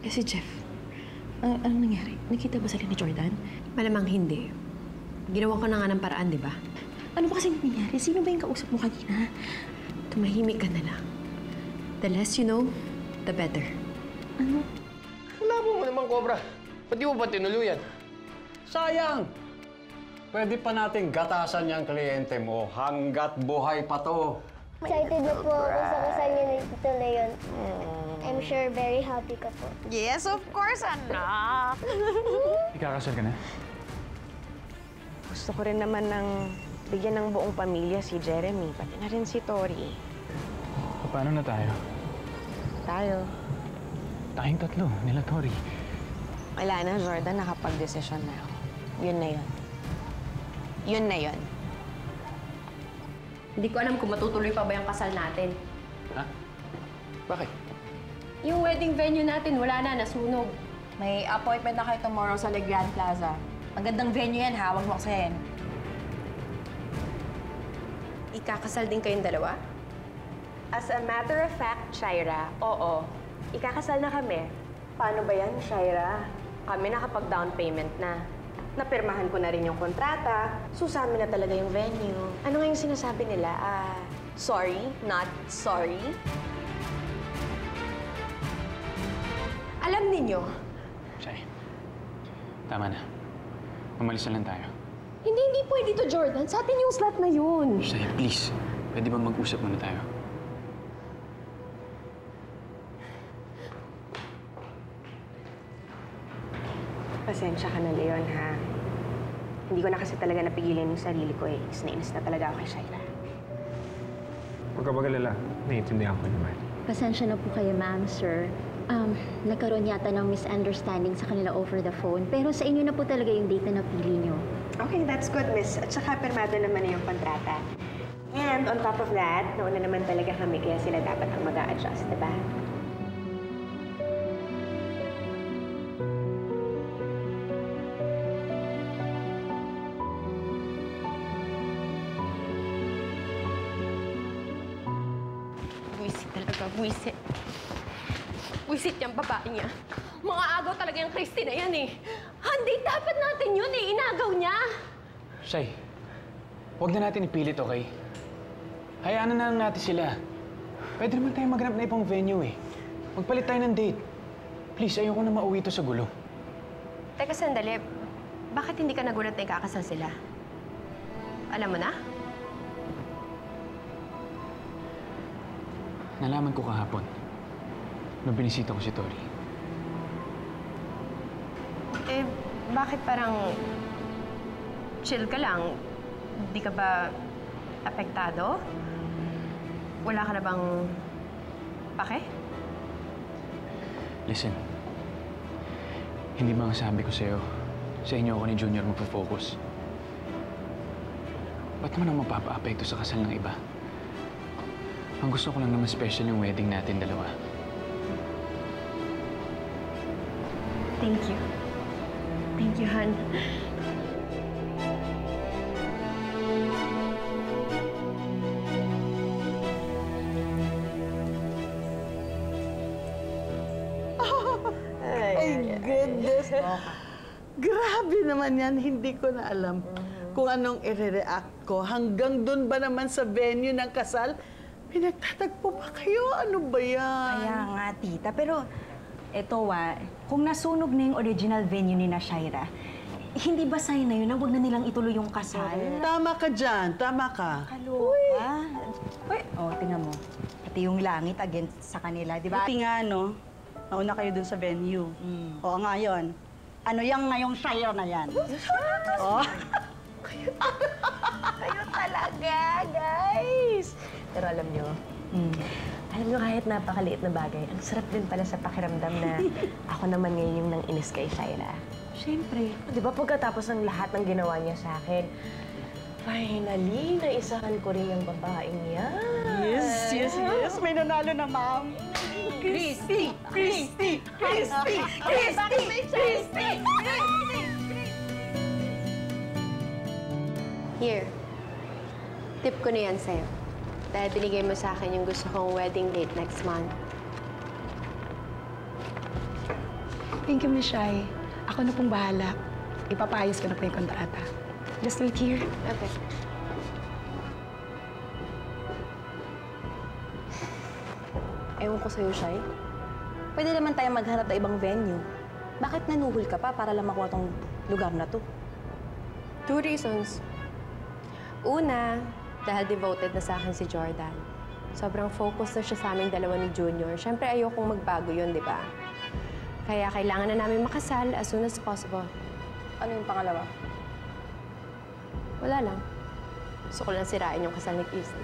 Eh si Jeff, anong nangyari? Nakita ba sila ni Jordan? Malamang hindi. Ginawa ko na nga ng paraan, di ba? Ano ba kasi nangyari? Sino ba yung kausap mo kanina? Tumahimik ka na lang. The less you know, the better. Ano? Labo mo naman, Cobra. Ba't di mo ba tinuluyan? Sayang! Pwede pa nating gatasan yung kliyente mo hanggat buhay pa to. Excited na po ako sa kasal niya ni Tito Leon. I'm sure very happy ka po. Yes, of course, anak! Ikakasal ka na? Gusto ko rin naman ng bigyan ng buong pamilya si Jeremy, pati na rin si Tori. Paano na tayo? Tayo. Tayong tatlo, nila Tori. Wala na, Jordan. Nakapag-desisyon na ako. Yun na yun. Yun na yun. Hindi ko alam kung matutuloy pa ba yung kasal natin. Ha? Bakit? Yung wedding venue natin, wala na, nasunog. May appointment na kayo tomorrow sa Le Grand Plaza. Ang gandang venue yan, ha? Huwag mo aksayin. Ikakasal din kayong dalawa? As a matter of fact, Shaira, oo. Ikakasal na kami. Paano ba yan, Shaira? Kami nakapag-down payment na. Napirmahan ko na rin yung kontrata. Susami na talaga yung venue. Ano nga yung sinasabi nila? Sorry, not sorry? Alam ninyo, Shay, tama na. Umalis na lang tayo. hindi pwede to, Jordan. Sa atin yung slot na yun. Shay, please. Pwede ba mag-usap muna tayo? Pasensya ka na, Leon, ha? Hindi ko na kasi talaga napigilan yung sarili ko, eh. Nainis na talaga ako kay Shaira. Huwag ka mag-alala. Naiintindihan ko naman. Pasensya na po kayo, ma'am, sir. Nagkaroon yata ng misunderstanding sa kanila over the phone. Pero sa inyo na po talaga yung date na napili nyo. Okay, that's good, miss. At saka, permado naman na yung kontrata. And on top of that, nauna naman talaga kami, kaya sila dapat ang mag-a-adjust, diba? Buisit talaga, buisit. Buisit yung babae niya. Mga agaw talaga yung Christy na yan eh. Hindi dapat natin yun eh. Inagaw niya. Shay, huwag na natin ipilit, okay? Hayaan na lang natin sila. Pwede naman tayo maghanap na ibang venue eh. Magpalit tayo ng date. Please, ayoko na mauwi to sa gulo. Teka, sandali. Bakit hindi ka nagulat na ikakasal sila? Alam mo na? Nalaman ko kahapon nung binisita ko si Tori. Eh, bakit parang chill ka lang? Di ka ba apektado? Wala ka na bang pake? Listen, hindi ba ang sabi ko sa'yo, sa inyo ako ni Junior magpo-focus? Ba't naman ako mapapa-apekto sa kasal ng iba? Ang gusto ko lang naman special yung wedding natin dalawa. Thank you. Thank you, Han. Ay, goodness. Grabe naman yan. Hindi ko na alam kung anong i-react ko. Hanggang doon ba naman sa venue ng kasal? Pinagtatagpo pa kayo? Ano ba yan? Kaya nga, tita. Pero, eto kung nasunog na yung original venue ni na Shaira, hindi ba sign na yun na huwag na nilang ituloy yung kasal? Tama ka dyan. Tama ka. Kaloka. Uy, tingnan mo. Pati yung langit against sa kanila, di ba? Buti nga, no? Nauna kayo dun sa venue. Oo nga yun. Ano yung ngayong Shaira na yan? Oh. Kayo talaga, guys! Pero alam nyo, kahit napakaliit na bagay, ang sarap din pala sa pakiramdam na ako naman ngayon yung nang inis kay Shaira. Siyempre. Di ba pagkatapos ng lahat ng ginawa niya sa akin, finally, naisahan ko rin yung babaeng yan. Yes. May nanalo na, ma'am. Christy! Here. Tip ko na yan sa'yo. Dahil binigay mo sa akin yung gusto kong wedding date next month. Thank you, Miss Shai. Ako na pong bahala. Ipapayos ko na po yung kontrata. Just wait here. Okay. Ewan ko sa'yo, Shai. Pwede naman tayo maghanap ng ibang venue. Bakit nanuhol ka pa para lang makuha tong lugar na to? 2 reasons. Una, dahil devoted na sa akin si Jordan. Sobrang focus na siya sa aming dalawa ni Junior. Siyempre, ayokong magbago yun, di ba? Kaya kailangan na namin makasal as soon as possible. Ano yung pangalawa? Wala lang. Gusto ko lang sirain yung kasal ni Christy.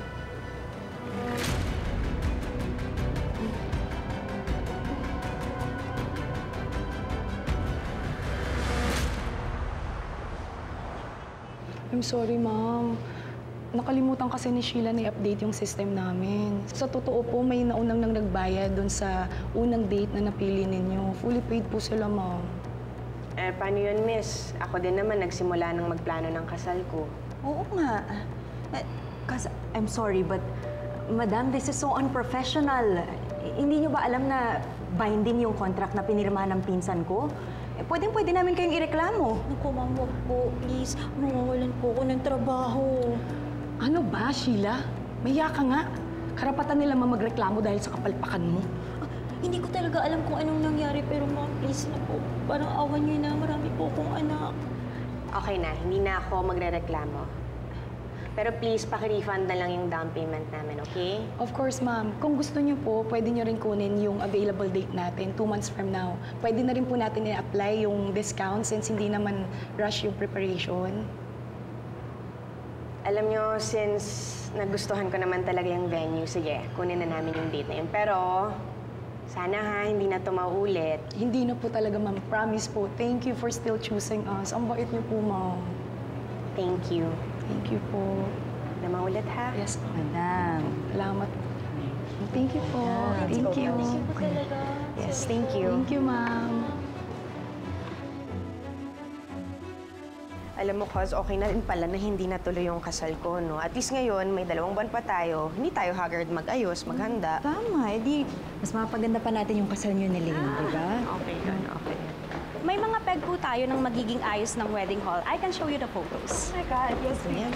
I'm sorry, ma'am. Nakalimutan kasi ni Sheila na i-update yung system namin. Sa totoo po, may naunang nang nagbayad doon sa unang date na napili ninyo. Fully paid po sila, ma'am. Paano yun, miss? Ako din naman nagsimula ng magplano ng kasal ko. Oo nga. Kasi, I'm sorry, but, Madam, this is so unprofessional. Hindi niyo ba alam na binding yung contract na pinirmahan ng pinsan ko? Pwedeng-pwede namin kayong ireklamo. Naku, ma'am, wag po. Please, mawawalan po ako ng trabaho. Ano ba, Sheila? Maya ka nga. Karapatan nila magreklamo dahil sa kapalpakan mo. Hindi ko talaga alam kung anong nangyari, pero ma'am, please na po. Parang awan niyo na, marami po akong anak. Okay na, hindi na ako magre-reklamo. Pero please, paki-refund na lang yung down payment namin, okay? Of course, ma'am. Kung gusto niyo po, pwede niyo rin kunin yung available date natin 2 months from now. Pwede na rin po natin i-apply yung discount since hindi naman rush yung preparation. Alam nyo, since nagustuhan ko naman talaga yung venue, sige, kunin na namin yung date na yun. Pero, sana ha, hindi na ito maulit. Hindi na po talaga, ma'am. Promise po. Thank you for still choosing us. Ang bait niyo po, ma'am. Thank you. Thank you po. Na maulit ha? Yes, ma'am. Madam. Salamat. Thank you po. Thank you. Thank you po talaga. Yes, thank you. Thank you, ma'am. Alam mo, cause okay na rin pala na hindi natuloy yung kasal ko, no? At least ngayon, may 2 buwan pa tayo. Hindi tayo haggard mag-ayos, maghanda. Tama, edi mas mapaganda pa natin yung kasal niyo ni Lynn, di ba? Okay yun, okay. May mga peg po tayo ng magiging ayos ng wedding hall. I can show you the photos. Oh my God, yes, ma'am.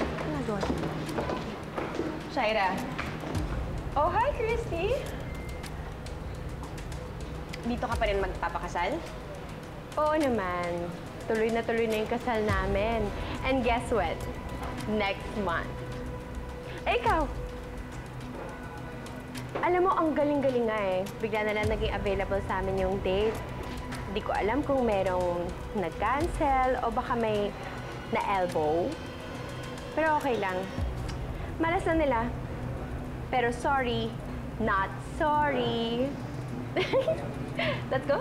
Shaira. Oh, hi, Christy. Dito ka pa rin magpapakasal? Oo naman. Tuloy na yung kasal namin. And guess what? Next month. Eh, ikaw? Alam mo, ang galing-galing nga eh. Bigla na lang naging available sa amin yung date. Hindi ko alam kung merong nag-cancel o baka may na-elbow. Pero okay lang. Malas na nila. Pero sorry, not sorry. Let's go?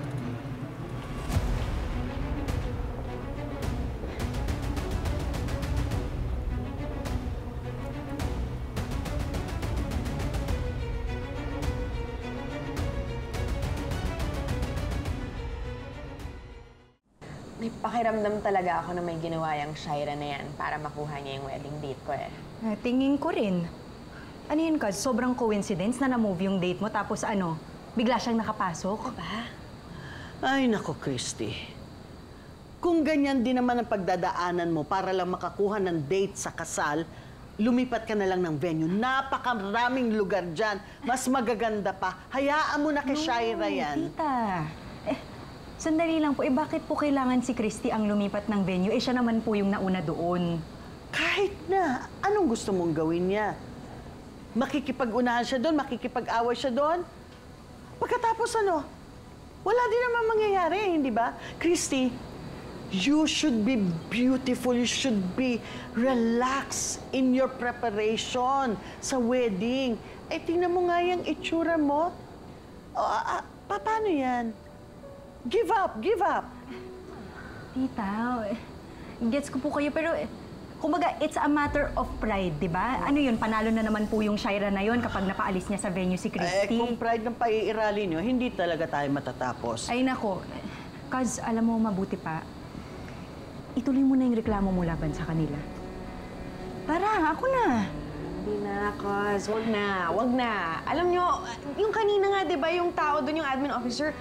May pakiramdam talaga ako na may ginawa yung Shaira na yan para makuha niya yung wedding date ko eh. Tingin ko rin. Ano yun, Kaz? Sobrang coincidence na na-move yung date mo tapos ano, bigla siyang nakapasok? Ba? Ay, nako, Christy. Kung ganyan din naman ang pagdadaanan mo para lang makakuha ng date sa kasal, lumipat ka na lang ng venue. Napakaraming lugar dyan. Mas magaganda pa. Hayaan mo na kay Shaira yan. Tita. Sandali lang po, bakit po kailangan si Christy ang lumipat ng venue? Siya naman po yung nauna doon. Kahit na, anong gusto mong gawin niya? Makikipag-unahan siya doon, makikipag-away siya doon? Pagkatapos ano? Wala din naman mangyayari, hindi ba? Christy, you should be beautiful, you should be relaxed in your preparation sa wedding. Tingnan mo nga yung itsura mo. Paano yan? Give up, give up. Tita, gets ko po kayo, pero kumbaga, it's a matter of pride, di ba? Ano yun, panalo na naman po yung Shaira na yun kapag napaalis niya sa venue si Christy. Kung pride ng paiirali niyo, hindi talaga tayo matatapos. Ay nako, Kaz, alam mo, mabuti pa, ituloy mo na yung reklamo mo laban sa kanila. Tara, ako na. Hindi na, Kaz. Wag na. Wag na. Alam nyo, yung kanina nga, di ba, yung tao doon, yung admin officer,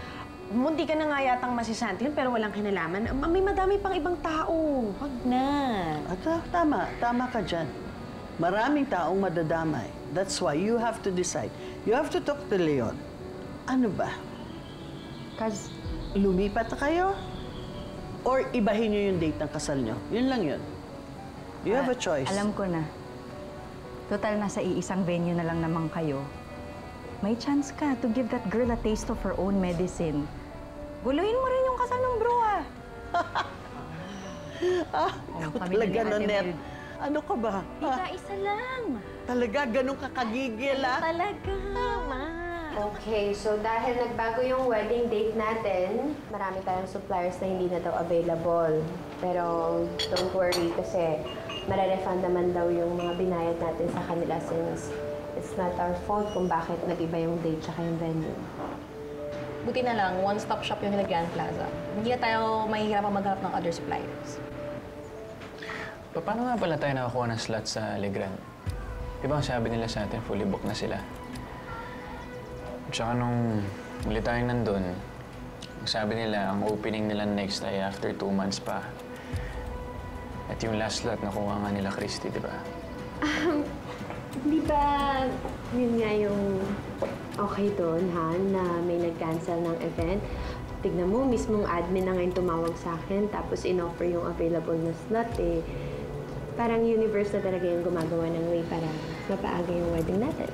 Munti ka na nga yatang masisanti yun, pero walang kinalaman. May madami pang ibang tao. Wag na. Tama ka dyan. Maraming taong madadamay. That's why you have to decide. You have to talk to Leon. Ano ba? Lumipat na kayo? Or ibahin nyo yung date ng kasal nyo? Yun lang yun. You have a choice. Alam ko na. Total, nasa iisang venue na lang naman kayo. May chance ka to give that girl a taste of her own medicine. Guluhin mo rin yung kasal ng bro, ah. Talaga, Nonet. Ano ka ba? Tita, isa lang. Talaga, ganun ka kagigil, ah? Talaga, ma. Okay, so dahil nagbago yung wedding date natin, marami tayong suppliers na hindi na daw available. Pero don't worry kasi marerefund naman daw yung mga binayad natin sa kanila since it's not our fault kung bakit nag-iba yung date tsaka yung venue. Buti na lang, one-stop shop yung Grand Plaza. Hindi na tayo mahihirapan maghanap ng other suppliers. Paano nga pala tayo nakakuha ng slot sa Legrand? Di ba ang sabi nila sa atin, fully booked na sila? Tsaka nung muli tayong nandun, ang sabi nila, ang opening nila next ay after 2 months pa. At yung last slot nakuha nga nila Christy, di ba? Di ba yun nga yung okay doon, Han, na may nag-cancel ng event? Tignan mo, mismong admin na ngayon tumawag sa akin tapos in-offer yung available na slot eh. Parang universe na talaga yung gumagawa ng way para mapaaga yung wedding natin.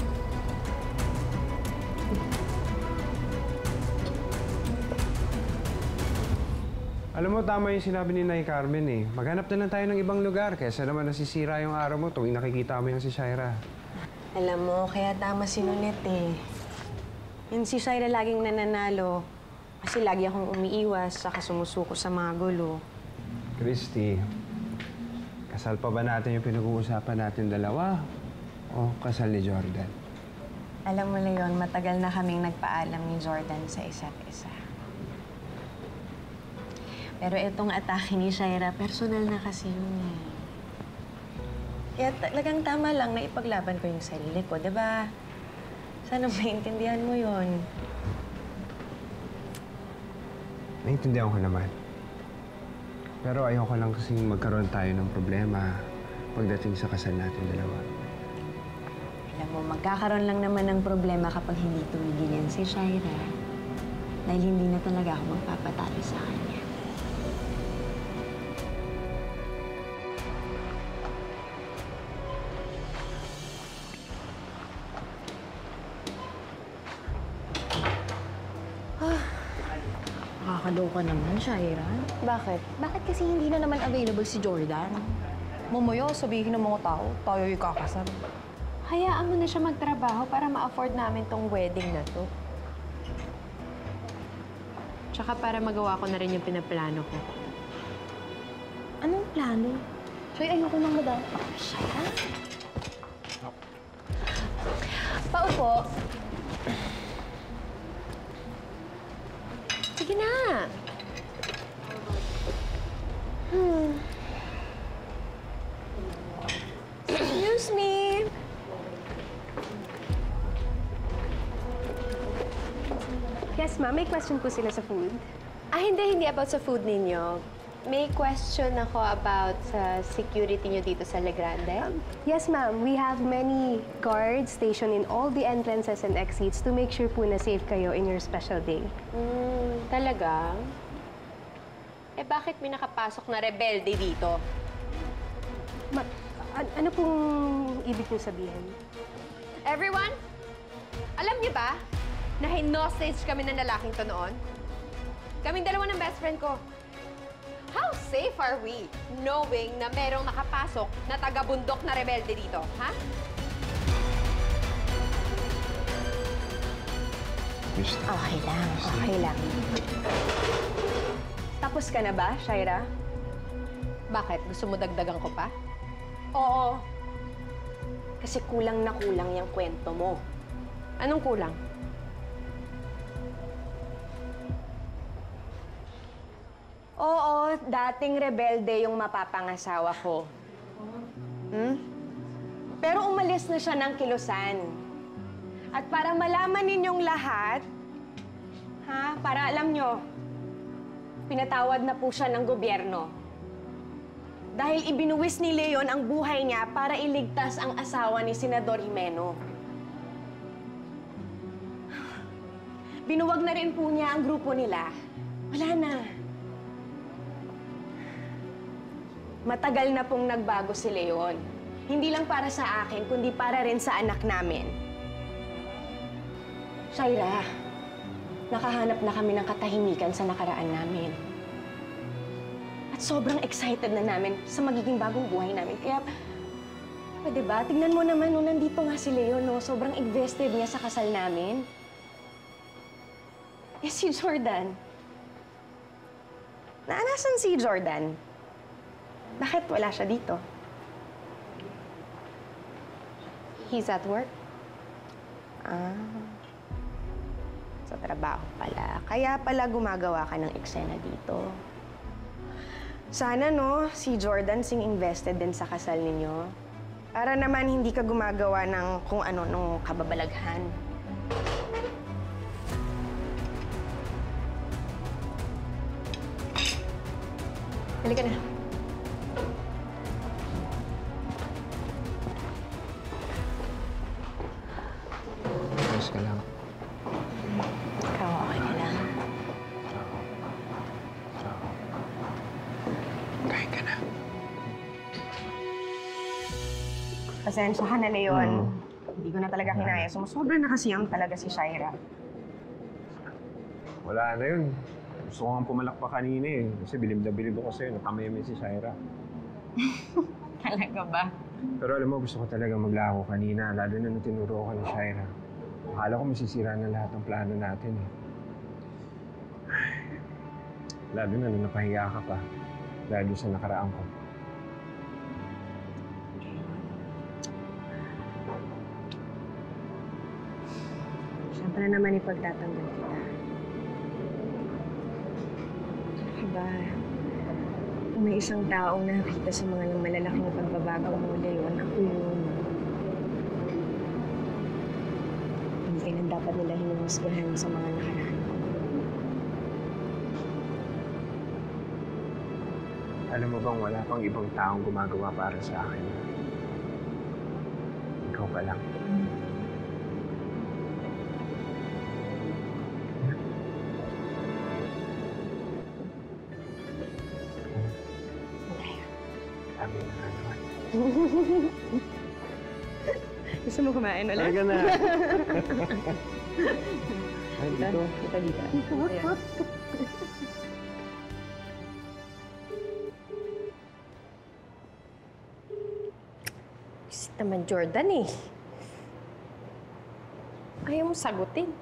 Alam mo, tama yung sinabi ni Nay Carmen eh. Maghanap na lang tayo ng ibang lugar kaysa naman nasisira yung araw mo tuwing nakikita mo yung si Shaira. Alam mo, kaya tama si Nonet eh. Yung si Shaira laging nananalo. Kasi lagi akong umiiwas, saka sumusuko sa mga gulo. Christy, kasal pa ba natin yung pinag-uusapan natin dalawa? O kasal ni Jordan? Alam mo, Leon, matagal na kaming nagpaalam ni Jordan sa isa't isa. Pero itong atake ni Shaira, personal na kasi yun eh. Kaya talagang tama lang na ipaglaban ko yung sarili ko, di ba? Sana maintindihan mo yun. Naintindihan ko naman. Pero ayoko lang kasing magkaroon tayo ng problema pagdating sa kasal natin dalawa. Alam mo, magkakaroon lang naman ng problema kapag hindi tumigil yan si Shaira. Dahil hindi na talaga ako magpapatalo sa kanya. Nakakaloka naman, Shaira. Bakit? Bakit kasi hindi na naman available si Jordan? Mamaya, sabihin ng mga tao, tayo yung kakasal. Hayaan mo na siya magtrabaho para ma-afford namin tong wedding na to. Tsaka para magawa ko na rin yung pinaplano ko. Anong plano? Shay, ayoko nang madami. Shaira? Paupo. Sige na! Excuse me! Yes, ma'am. May question po sila sa food. Hindi about sa food ninyo. May question ako about sa security nyo dito sa Le Grande. Yes, ma'am. We have many guards stationed in all the entrances and exits to make sure po na safe kayo in your special day. Talaga? Eh, bakit may nakapasok na rebelde dito? Ano pong ibig niyo sabihin? Everyone, alam niyo ba na hinostage kami ng lalaking to noon? Kaming dalawa ng best friend ko. How safe are we knowing na merong nakapasok na taga-bundok na rebelde dito, ha? Okay lang, okay lang. Tapos ka na ba, Shaira? Bakit? Gusto mo dagdagan ko pa? Oo. Kasi kulang na kulang yung kwento mo. Anong kulang? Oo, dating rebelde yung mapapangasawa ko. Pero umalis na siya ng kilusan. At para malaman ninyong lahat, ha? Para alam nyo, pinatawad na po siya ng gobyerno. Dahil ibinuwis ni Leon ang buhay niya para iligtas ang asawa ni Senador Jimeno. Binuwag na rin po niya ang grupo nila. Wala na. Matagal na pong nagbago si Leon. Hindi lang para sa akin, kundi para rin sa anak namin. Shaira, nakahanap na kami ng katahimikan sa nakaraan namin. At sobrang excited na namin sa magiging bagong buhay namin. Kaya, pwede ba? Tignan mo naman, no, nandito nga si Leon, no? Sobrang invested niya sa kasal namin. Eh, si Jordan. Nasaan si Jordan? Bakit wala siya dito? He's at work. Sa trabaho pala. Kaya pala gumagawa ka ng eksena dito. Sana, no, si Jordan sing invested din sa kasal ninyo. Para naman hindi ka gumagawa ng kung ano nung kababalaghan. Halika na. Ayos ka lang. Ikaw, okay ka lang. Kain ka na. Pasensya ka na, Leon. Hindi ko na talaga kinaya. Sumusobra na kasi ang talaga si Shaira. Wala na yun. Gusto ko nga pumalak pa kanina eh. Kasi bilib na bilib ako sa'yo. Nakameme si Shaira. Talaga ba? Pero alam mo, gusto ko talaga maglako kanina. Lalo na nung tinuro ko ni Shaira. Akala ko masisira na lahat ng plano natin eh. Lalo na nung napahiya ka pa. Lalo sa nakaraan ko. Siyempre naman ipagtatanggol kita. Diba? Kung may isang taong nakakita sa mga malalaking pagbabago mo, Leon, ako yun. Hindi ka na dapat nila hinuhusgahan sa mga nakaraan ko. Alam mo bang wala pang ibang taong gumagawa para sa akin? Ikaw pa lang. Gusto mo kumain ulit? Talaga na. Ay, dito. Dito. Ayan. Kasi naman Jordan eh. Ayaw mo sagutin.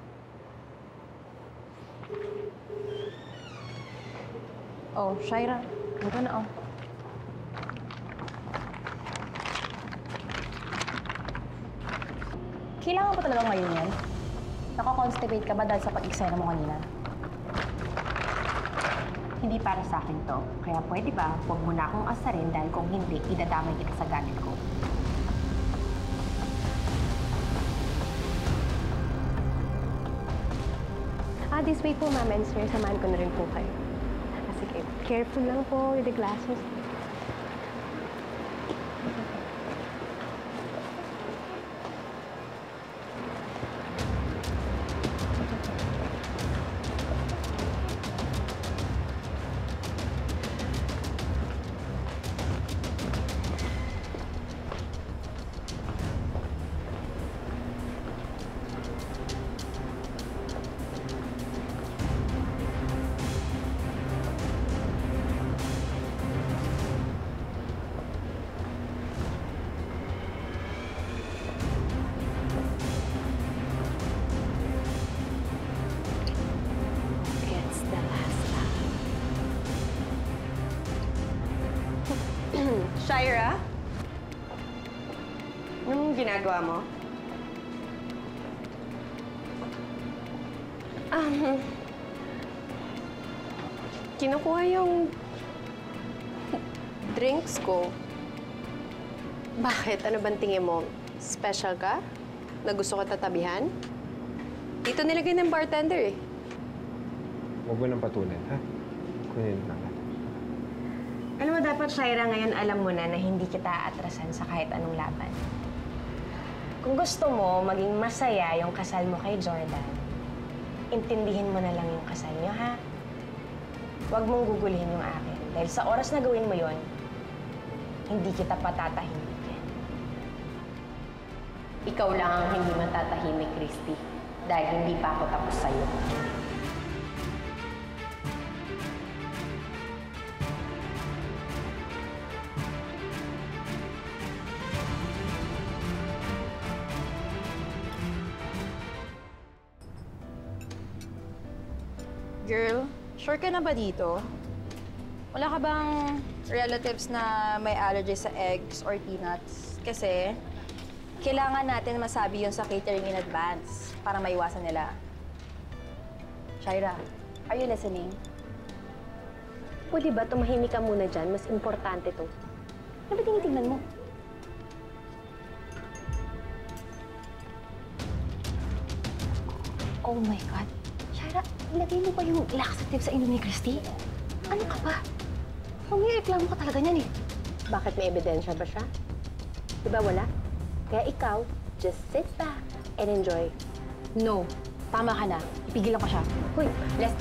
Oh, Shaira. Ito na, oh. Kailangan ko talaga ngayon yan? Nako-constipate ka ba dahil sa pag-eksena mo kanina? Hindi para sa akin to. Kaya pwede ba, huwag mo na akong asarin dahil kung hindi, idadamay kita sa galit ko. This way po, ma'am and sir. Samahan ko na rin po kayo. Sige, careful lang po with the glasses. Shaira? Anong ginagawa mo? Kinukuha yung drinks ko. Bakit? Ano bang tingin mo? Special ka? Na gusto ko tatabihan? Dito nilagay ng bartender eh. Huwag mo nang patulan, ha? Kunin lang natin. Alam mo, dapat, Shaira, ngayon alam mo na hindi kita aatrasan sa kahit anong laban. Kung gusto mo maging masaya yung kasal mo kay Jordan, intindihin mo na lang yung kasal niyo, ha? Huwag mong guguluhin yung akin. Dahil sa oras na gawin mo yon, hindi kita patatahimikin. Ikaw lang ang hindi matatahimik, Christy. Dahil hindi pa ako tapos sa'yo. Girl, sure ka na ba dito? Wala ka bang relatives na may allergy sa eggs or peanuts? Kasi kailangan natin masabi yun sa catering in advance para maiwasan nila. Shaira, are you listening? Pwede ba tumahimik ka muna dyan? Mas importante to. Ano ba tinitingnan mo? Oh my God. Shaira, ilagay mo ba yung laxative sa inom ni Christy? Ano ka ba? Humireklamo ka talaga niyan eh. Bakit may ebidensya ba siya? Diba wala? Kaya ikaw, just sit back and enjoy. No. Tama ka na. Ipigilan ko siya. Hoy, let's...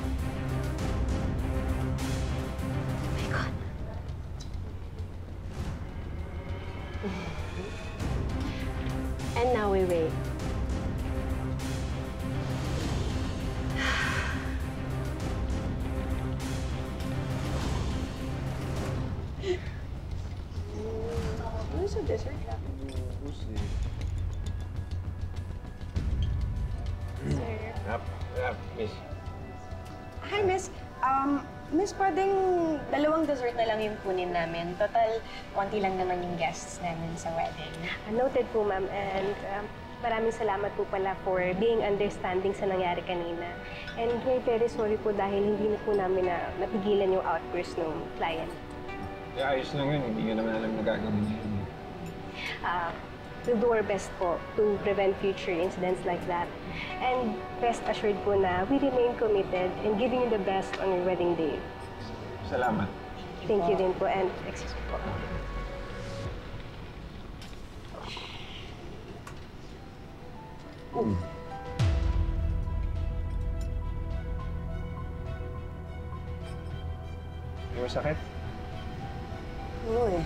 Oh my God. And now we wait. Ano sa dessert? Miss. Hi, Miss. Miss, pwedeng dalawang dessert na lang yung kunin namin. Total, konti lang naman yung guests namin sa wedding. Noted po, ma'am. And maraming salamat po pala for being understanding sa nangyari kanina. And we're very sorry po dahil hindi na po namin napigilan yung outburst ng client. Ayos lang yun. Hindi nga naman alam na gagawin niya yun. We'll do our best po to prevent future incidents like that. And rest assured po na we remain committed in giving you the best on your wedding day. Salamat. Thank you din po and excuse me po. Hindi mo sakit? Oo eh.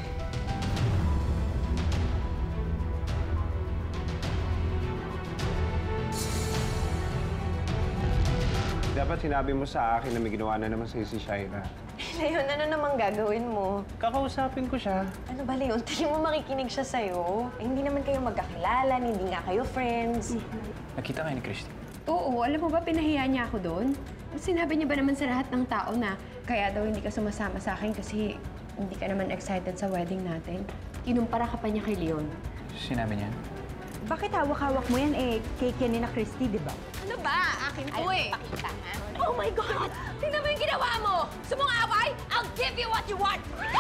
Dapat sinabi mo sa akin na may ginawa na naman sa'yo si Shaira. Leon, ano namang gagawin mo? Kakausapin ko siya. Ano ba, Leon? Tingin mo makikinig siya sa'yo? Eh, hindi naman kayo magkakilala, hindi nga kayo friends. Nakita kayo ni Christy? Oo, alam mo ba, pinahiya niya ako doon? Sinabi niya ba naman sa lahat ng tao na kaya daw hindi ka sumasama sa akin kasi hindi ka naman excited sa wedding natin? Kinumpara ka pa niya kay Leon. Sinabi niya? Bakit hawak-hawak mo yan cake yan ni na Christy, di ba? Ano ba? Akin to eh. Pakita, ha? Oh my God! Tingnan mo yung ginawa mo! Sumungaway? I'll give you what you want!